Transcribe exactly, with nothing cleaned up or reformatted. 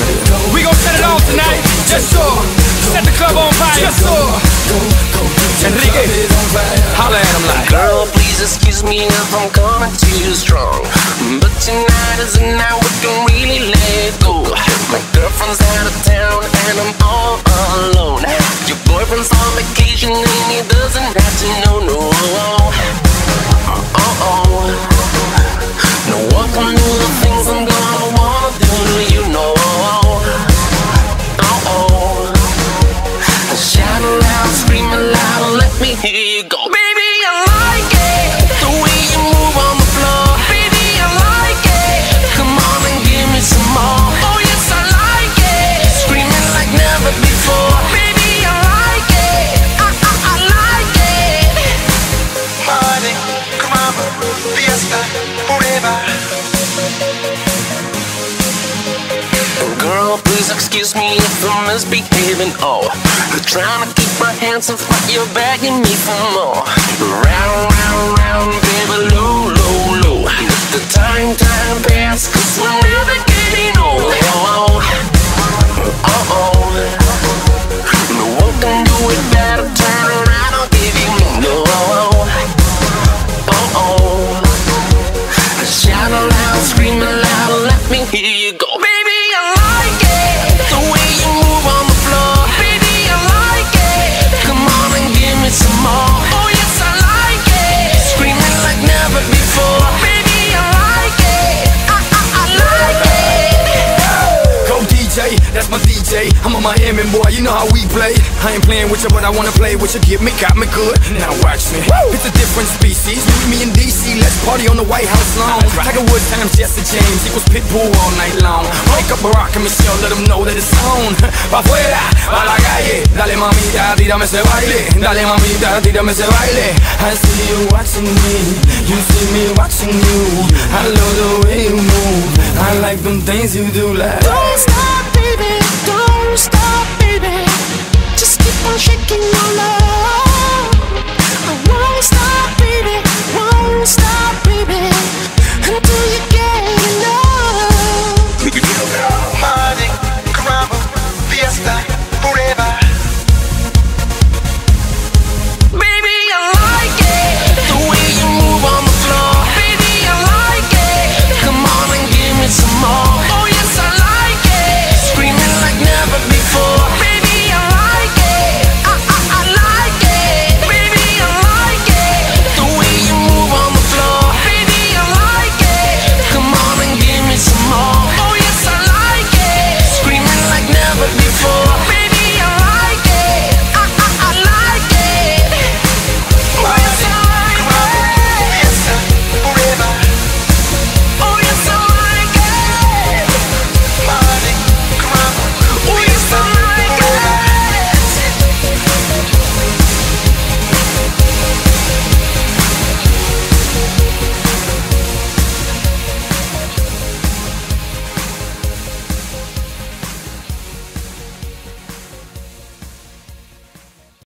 We gon' set it off tonight. Just so set the club on fire. Just so Enrique, holla at him like, girl, please excuse me if I'm coming too strong, but tonight is the night we can really let go. My girlfriend's out of town and I'm all alone. Your boyfriend's on vacation and he doesn't have to know, no. Uh-oh. No one can do the things I'm gonna wanna do, you know. Uh-oh. Shout aloud, scream aloud, let me hear you go. Baby, I like it, the way you move on the floor. Baby, I like it, come on and give me some more. Oh yes, I like it, screaming like never before. Baby, I like it, I, I, I like it. Party, come on, fiesta, forever. Girl, please excuse me if I'm misbehaving. Oh, I'm trying to keep my hands off, but you're begging me for more. Round, round, round, baby, low, low, low. Let the time, time pass, cause we're never getting old. Oh, oh, oh. No one can do it better. Turn around, I'll give you more. No, oh, oh. Shout aloud, scream aloud, let me hear you go. Some more. Oh yes, I like it, screaming like never before. Baby, I like it, I, I, I like it. Go D J, that's my D J. I'm a Miami boy, you know how we play. I ain't playing with you, but I wanna play with you. Get me, got me good, now watch me. Woo! It's a different species, meet me in D C. Let's party on the White House lawn. Right. Tiger Woods times Jesse James equals Pitbull all night long. Wake up Barack and Michelle, let them know that it's on. Pa' afuera, pa' la calle. Dale mamita, tírame ese baile. Dale mamita, tírame ese baile. I see you watching me, you see me watching you. I love the way you move, I like them things you do like. Don't stop, baby, don't stop, baby. Just keep on shaking your love.